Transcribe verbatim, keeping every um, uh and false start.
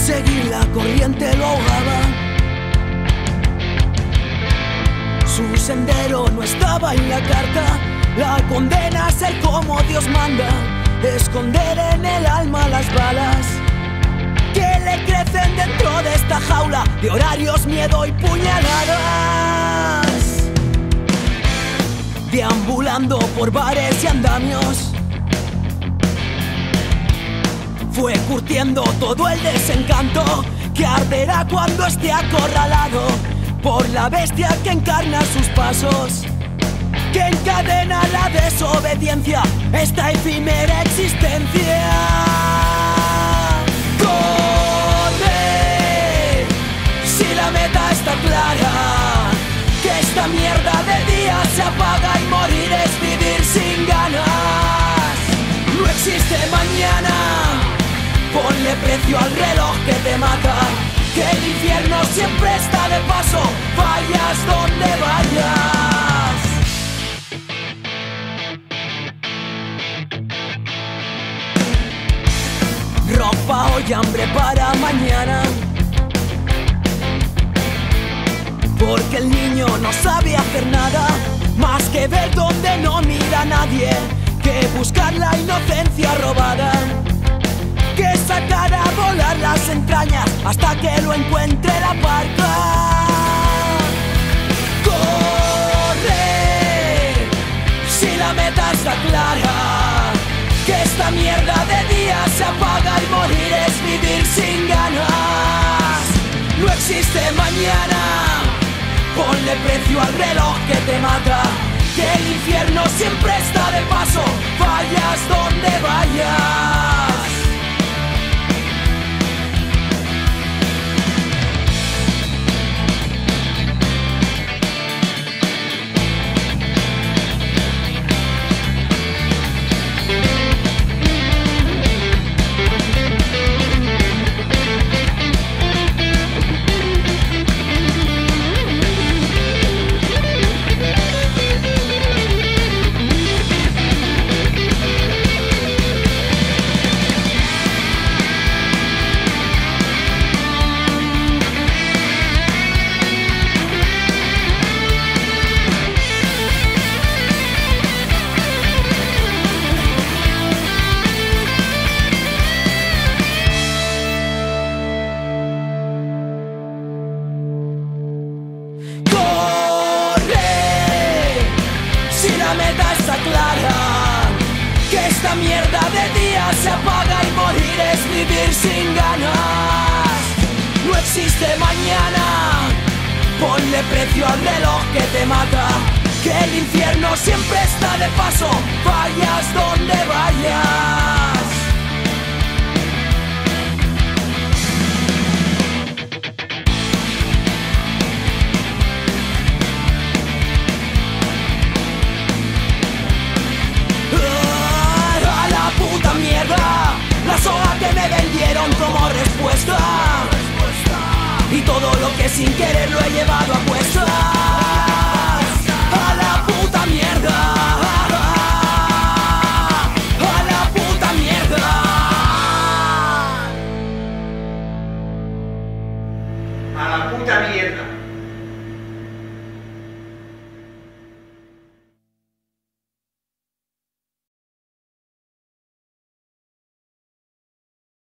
Seguir la corriente lo ahogaba. Su sendero no estaba en la carta. La condena a ser como Dios manda. Esconder en el alma las balas que le crecen dentro de esta jaula de horarios, miedo y puñaladas. Deambulando por bares y andamios, fue curtiendo todo el desencanto que arderá cuando esté acorralado por la bestia que encarna sus pasos, que encadena la desobediencia, esta efímera existencia. Corre, si la meta está clara, que esta mierda de día se apaga y morir es vivir sin ganas. No existe mañana, ponle precio al reloj que te mata, que el infierno siempre está de paso, vayas donde vayas. Ropa hoy, hambre para mañana, porque el niño no sabe hacer nada más que ver donde no mira nadie, que buscar la inocencia robada, que sacar a volar las entrañas hasta que lo encuentre la parca. Corre, si la meta está clara, que esta mierda de día se apaga y morir es vivir sin ganas. No existe mañana, ponle precio al reloj que te mata, que el infierno siempre está de paso, vayas donde vayas. La meta está clara, que esta mierda de día se apaga y morir es vivir sin ganas. No existe mañana, ponle precio al reloj que te mata, que el infierno siempre está de paso, vayas donde vayas. La soga que me vendieron como respuesta, y todo lo que sin querer lo he llevado a cuestas. A la puta mierda, a la puta mierda, a la puta mierda.